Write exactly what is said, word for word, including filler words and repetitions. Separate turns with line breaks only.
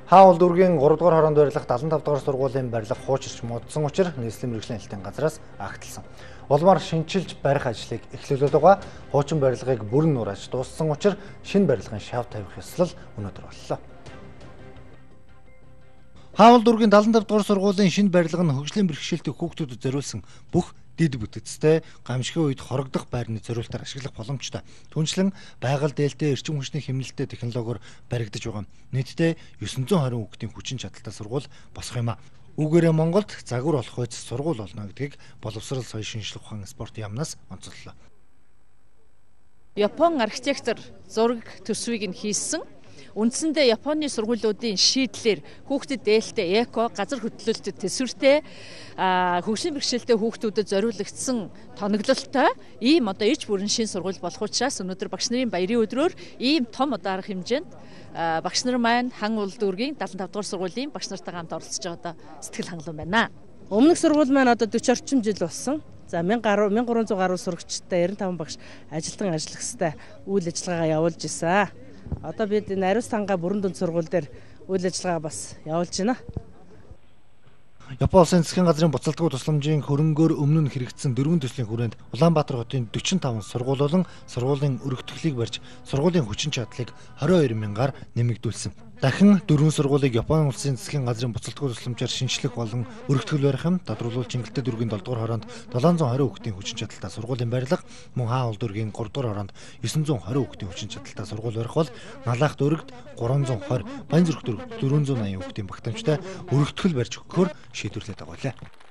Хаул дүүргийн гурав дугаар хороонд барилах даалан тав дугаар сургуулийн барилга хуучирч модсон учраас нийслэлийн мэргэжлийн хэлтийн газраас агталсан. Улмаар шинчилж барих ажлыг эхлүүлээд байгаа. Хуучин барилгыг бүрэн нурааж дууссан учраас шинэ барилгын шав тавих ёслол өнөөдөр боллоо. Хаул дүүргийн даалан тав дугаар сургуулийн шинэ барилга нь хөгжлийн бэрхшээлтэй хүүхдүүдэд зориулсан бүх дэд бүтэцтэй гамшигын үед хорогдох байрны зориултаар ашиглах боломжтой. Түүнчлэн байгаль дээлтэй эрчим хүчний хэмнэлттэй технологиор баригдаж байгаа. Нийтдээ дев'ять двадцать хүүхдийн хүчин чадалтай сургууль босох юм а. Үүгээрээ Монголд загвар олох үйс сургууль болно гэдгийг боловсрол соёл шинжилгээ ухаан спорт яамнаас онцоллоо.
Япон архитектор зураг төсвийг нь хийсэн. Үндсэндээ Японы сургуулиудын шийдлэр хүүхдэд дээлтэй эко газар хөдлөлтөд төсвөртэй хөгжлийн бэрхшээлтэй хүүхдүүдэд зориулагдсан тоноглолтой ийм одоо иж бүрэн шин сургууль болох учраас өнөөдөр багш нарын баярын өдрөөр ийм том одоо арга хэмжээнд багш нар маань хан уул дүүргийн даалан тав дугаар сургуулийн багш нартайгаа хамт оролцож байгаа одоо сэтгэл хангалуун байна.
Өмнөх сургууль маань одоо дөрвөн орчим жил болсон. За мянга гурван зуун гаруй сурагчтай девяносто пять багш ажилтан ажиллах хэвээр үйл ажиллагаагаа явуулж исэн. Одоо бид Нариус танга бүрэн дүнд сургууль дээр үйл ажиллагаа бас явуулж байна.
Япон улсын засгийн газрын буцалтгүй тусламжийн хөрөнгөөр өмнө нь хэрэгжсэн дөрвөн төслийн хүрээнд Улаанбаатар хотын дөрвөн таван сургууль болон сургуулийн өргөтгөлийг барьж сургуулийн хүчин чадлыг двадцать two мянгаар нэмэгдүүлсэн. Дахин дөрвөн сургуулийг Япон улсын засгийн газрын буцалтгүй тусламжаар шинжлэх болон өргөтгөл барих юм тодруулж Чингэлтэй дүүргийн долоо дугаар хороонд seven hundred twenty хүүхдийн хүчин чадалтай сургуулийн барилга, мөн Хаул дүүргийн three дугаар хороонд nine hundred twenty хүүхдийн хүчин чадалтай сургууль барих бол Налах дүүрэгт three hundred twenty, Баянзүрх дүүрэгт four hundred eighty хүүхдийн багтаамжтай өргөтгөл барьж өгөхөөр шийдвэрлээд байгаа лээ.